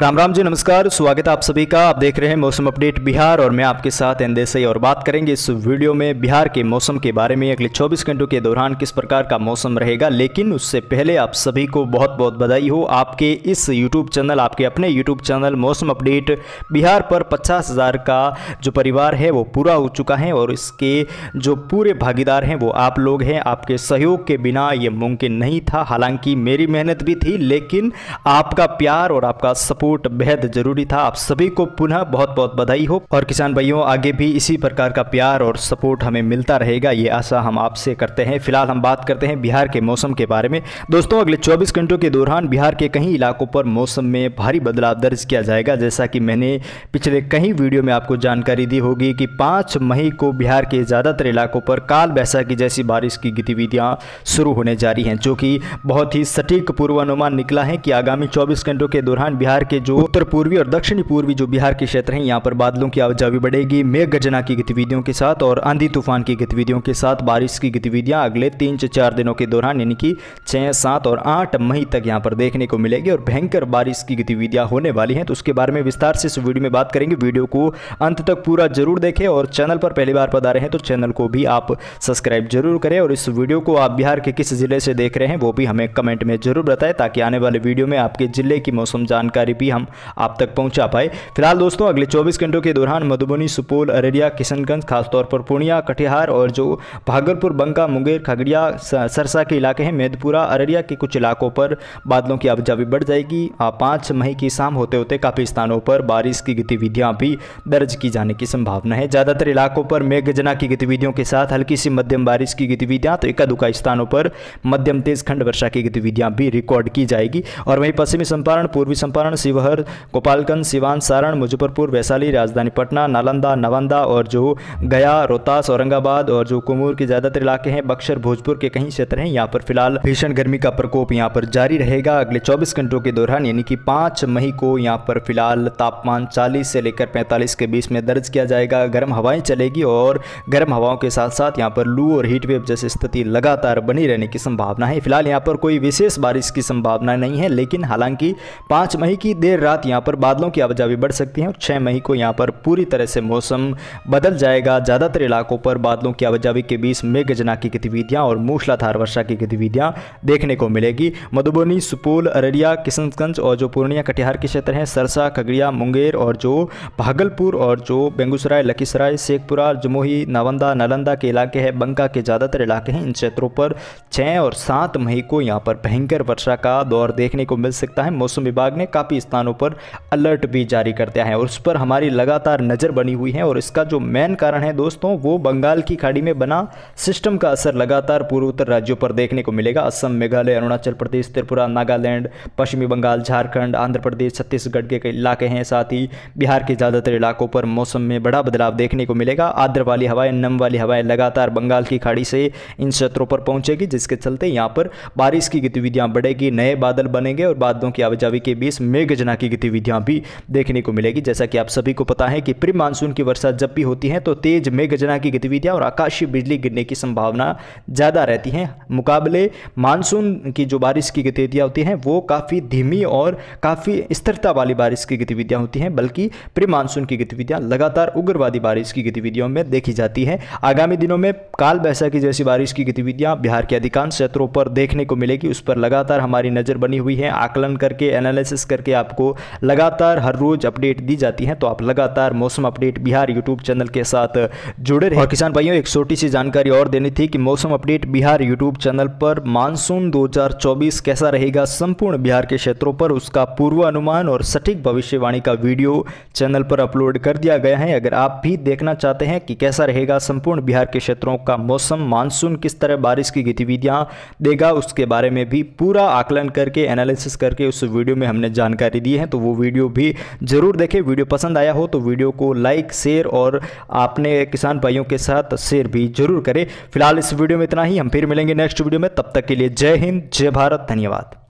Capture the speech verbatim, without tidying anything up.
राम राम जी, नमस्कार। स्वागत है आप सभी का। आप देख रहे हैं मौसम अपडेट बिहार और मैं आपके साथ एंदेसई और बात करेंगे इस वीडियो में बिहार के मौसम के बारे में। अगले चौबीस घंटों के दौरान किस प्रकार का मौसम रहेगा, लेकिन उससे पहले आप सभी को बहुत बहुत बधाई हो। आपके इस यूट्यूब चैनल, आपके अपने यूट्यूब चैनल मौसम अपडेट बिहार पर पचास हज़ार का जो परिवार है वो पूरा हो चुका है और इसके जो पूरे भागीदार हैं वो आप लोग हैं। आपके सहयोग के बिना ये मुमकिन नहीं था। हालांकि मेरी मेहनत भी थी, लेकिन आपका प्यार और आपका सपोर्ट बेहद जरूरी था। आप सभी को पुनः बहुत बहुत बधाई हो। और किसान भाइयों, आगे भी इसी प्रकार का प्यार और सपोर्ट हमें मिलता रहेगा, ये आशा हम आपसे करते हैं। फिलहाल हम बात करते हैं बिहार के मौसम के बारे में। दोस्तों, अगले चौबीस घंटों के दौरान बिहार के कई इलाकों पर मौसम में भारी बदलाव दर्ज किया जाएगा। जैसा कि मैंने पिछले कई वीडियो में आपको जानकारी दी होगी कि पाँच मई को बिहार के ज़्यादातर इलाकों पर काल बैसाखी जैसी बारिश की गतिविधियाँ शुरू होने जा रही हैं, जो कि बहुत ही सटीक पूर्वानुमान निकला है कि आगामी चौबीस घंटों के दौरान बिहार के जो उत्तर पूर्वी और दक्षिणी पूर्वी जो बिहार के क्षेत्र हैं, यहाँ पर बादलों की आवाजाही बढ़ेगी। मेघ गर्जना की गतिविधियों के साथ और आंधी तूफान की गतिविधियों के साथ बारिश की गतिविधियां अगले तीन से चार दिनों के दौरान यानी कि छः सात और आठ मई तक यहाँ पर देखने को मिलेगी और भयंकर बारिश की गतिविधियां होने वाली हैं। तो उसके बारे में विस्तार से इस वीडियो में बात करेंगे। वीडियो को अंत तक पूरा जरूर देखें और चैनल पर पहली बार पधारे हैं तो चैनल को भी आप सब्सक्राइब जरूर करें। और इस वीडियो को आप बिहार के किस जिले से देख रहे हैं वो भी हमें कमेंट में जरूर बताएं, ताकि आने वाले वीडियो में आपके जिले की मौसम जानकारी भी हम आप तक पहुंचा पाए। फिलहाल दोस्तों, अगले चौबीस घंटों के दौरान मधुबनी, सुपौल, अररिया, किशनगंज, खासतौर पर पूर्णिया, कटिहार और जो भागलपुर, बंका, मुंगेर, खगड़िया, सरसा के इलाके हैं, मेदपुरा, अररिया के कुछ इलाकों पर बादलों की आवाजाही बढ़ जाएगी। पाँच मई की शाम होते होते काफ़ी स्थानों पर बारिश की गतिविधियां भी दर्ज की जाने की संभावना है। ज़्यादातर इलाकों पर मेघ गर्जना की गतिविधियों के साथ हल्की सी मध्यम बारिश की गतिविधियां, तो इक्का दुक्का स्थानों पर मध्यम तेज खंड वर्षा की गतिविधियां भी रिकॉर्ड की जाएगी। और वहीं पश्चिमी चंपारण, पूर्वी चंपारण, शिवहर, गोपालगंज, सिवान, सारण, मुजफ्फरपुर, वैशाली, राजधानी पटना, नालंदा, नवादा और जो गया, रोहतास, औरंगाबाद और जो कुमूर के ज़्यादातर इलाके हैं, बक्सर, भोजपुर के कई क्षेत्र हैं, यहाँ पर फिलहाल भीषण गर्मी का प्रकोप यहाँ पर जारी रहेगा अगले चौबीस घंटों के दौरान। यानी कि पाँच मई को यहाँ पर फिलहाल तापमान चालीस से लेकर पैंतालीस के बीच में दर्ज किया जाएगा। गर्म हवाएं चलेगी और गर्म हवाओं के साथ साथ यहाँ पर लू और हीट वेव जैसी स्थिति लगातार बनी रहने की संभावना है। फिलहाल यहाँ पर कोई विशेष बारिश की संभावना नहीं है, लेकिन हालांकि पाँच मई की देर रात यहाँ पर बादलों की आवाजाही बढ़ सकती है और छह मई को यहाँ पर पूरी तरह से मौसम बदल जाएगा। ज़्यादातर इलाकों पर बादलों की आवाजाही के बीच मेघ गर्जना की गतिविधियां और मूसलाधार वर्षा की गतिविधियां देखने को मिलेगी। मधुबनी, सुपौल, अररिया, किशनगंज और जो पूर्णिया, कटिहार के क्षेत्र हैं, सरसा, खगड़िया, मुंगेर और जो भागलपुर और जो बेगूसराय, लखीसराय, शेखपुरा, जमुई, नालंदा, नालंदा के इलाके हैं, बंका के ज़्यादातर इलाके हैं, इन क्षेत्रों पर छः और सात मई को यहाँ पर भयंकर वर्षा का दौर देखने को मिल सकता है। मौसम विभाग ने काफ़ी स्थानों पर अलर्ट भी जारी कर दिया है और उस पर हमारी लगातार नज़र बनी हुई है। और इसका जो मेन कारण है दोस्तों, वो बंगाल की खाड़ी में बना सिस्टम का असर लगातार पूर्वोत्तर राज्यों पर देखने को मिलेगा। असम, मेघालय, अरुणाचल प्रदेश, त्रिपुरा, नागालैंड, पश्चिमी बंगाल, झारखंड, आंध्र प्रदेश, छत्तीसगढ़ के कई इलाके हैं, साथ ही बिहार के ज़्यादातर इलाकों पर मौसम में बड़ा बदलाव देखने को मिलेगा। आर्द्र वाली हवाएं, नम वाली हवाएं लगातार बंगाल की खाड़ी से इन क्षेत्रों पर पहुंचेगी, जिसके चलते यहाँ पर बारिश की गतिविधियाँ बढ़ेगी, नए बादल बनेंगे और बादलों की आवाजाही के बीच मेघ गर्जना की गतिविधियाँ भी देखने को मिलेगी। जैसा कि आप सभी को पता है कि प्री मानसून की वर्षा जब भी होती है तो तेज मेघ गर्जना की गतिविधियां और आकाशीय बिजली गिरने की संभावना ज़्यादा रहती है। मुकाबले मानसून की जो बारिश की गतिविधियां होती हैं वो काफ़ी धीमी और काफ़ी स्थिरता वाली बारिश की गतिविधियां होती हैं, बल्कि प्री मानसून की गतिविधियां लगातार उग्रवादी बारिश की गतिविधियों में देखी जाती हैं। आगामी दिनों में काल बैसाखी जैसी बारिश की गतिविधियाँ बिहार के अधिकांश क्षेत्रों पर देखने को मिलेगी। उस पर लगातार हमारी नज़र बनी हुई है। आकलन करके, एनालिसिस करके आपको लगातार हर रोज अपडेट दी जाती हैं, तो आप लगातार मौसम अपडेट बिहार यूट्यूब चैनल के साथ जुड़े रहे। और किसान भाइयों, एक छोटी सी जानकारी और देनी थी कि मौसम अपडेट बिहार यूट्यूब चैनल पर मानसून दो हज़ार चौबीस कैसा रहेगा संपूर्ण बिहार के क्षेत्रों पर, उसका पूर्वानुमान और सटीक भविष्यवाणी का वीडियो चैनल पर अपलोड कर दिया गया है। अगर आप भी देखना चाहते हैं कि कैसा रहेगा संपूर्ण बिहार के क्षेत्रों का मौसम, मानसून किस तरह बारिश की गतिविधियां देगा, उसके बारे में भी पूरा आकलन करके, एनालिसिस करके उस वीडियो में हमने जानकारी दी है, तो वो वीडियो भी जरूर देखें। वीडियो पसंद आया हो तो वीडियो को लाइक, शेयर और अपने किसान भाइयों के साथ शेयर भी जरूर करें। फिलहाल इस वीडियो में इतना ही, हम फिर मिलेंगे नेक्स्ट वीडियो में। तब तक के लिए जय हिंद, जय भारत, धन्यवाद।